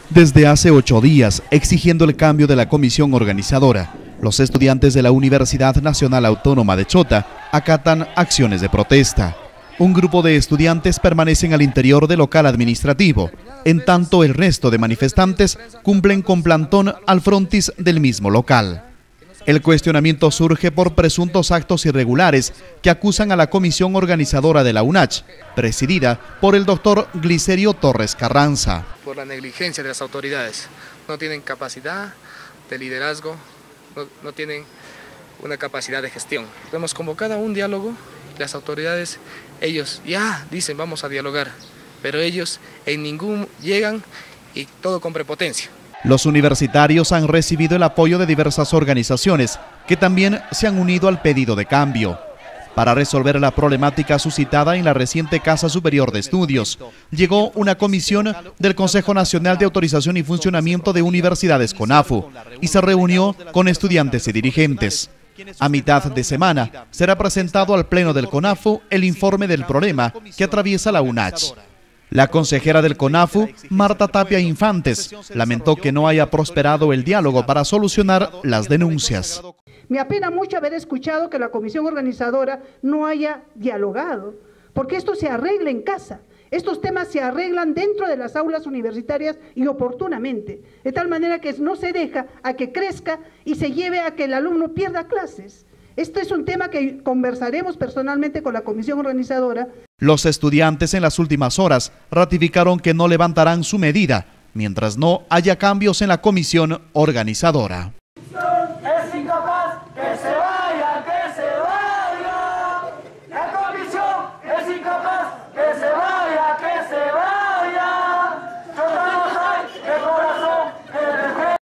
Desde hace 8 días, exigiendo el cambio de la comisión organizadora, los estudiantes de la Universidad Nacional Autónoma de Chota acatan acciones de protesta. Un grupo de estudiantes permanecen al interior del local administrativo, en tanto el resto de manifestantes cumplen con plantón al frontis del mismo local. El cuestionamiento surge por presuntos actos irregulares que acusan a la comisión organizadora de la UNACH, presidida por el doctor Glicerio Torres Carranza. Por la negligencia de las autoridades, no tienen capacidad de liderazgo, no tienen una capacidad de gestión. Hemos convocado a un diálogo, las autoridades, ellos ya dicen vamos a dialogar, pero ellos en ningún llegan y todo con prepotencia. Los universitarios han recibido el apoyo de diversas organizaciones que también se han unido al pedido de cambio. Para resolver la problemática suscitada en la reciente Casa Superior de Estudios, llegó una comisión del Consejo Nacional de Autorización y Funcionamiento de Universidades CONAFU y se reunió con estudiantes y dirigentes. A mitad de semana será presentado al Pleno del CONAFU el informe del problema que atraviesa la UNACH. La consejera del CONAFU, Marta Tapia Infantes, lamentó que no haya prosperado el diálogo para solucionar las denuncias. Me apena mucho haber escuchado que la comisión organizadora no haya dialogado, porque esto se arregla en casa. Estos temas se arreglan dentro de las aulas universitarias y oportunamente, de tal manera que no se deja a que crezca y se lleve a que el alumno pierda clases. Este es un tema que conversaremos personalmente con la comisión organizadora. Los estudiantes en las últimas horas ratificaron que no levantarán su medida mientras no haya cambios en la comisión organizadora.